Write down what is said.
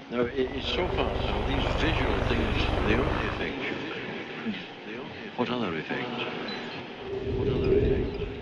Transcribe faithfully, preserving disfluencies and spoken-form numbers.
No, it, it's so far so these visual things, the only effects you get. The only effects. What other effects? What other effects?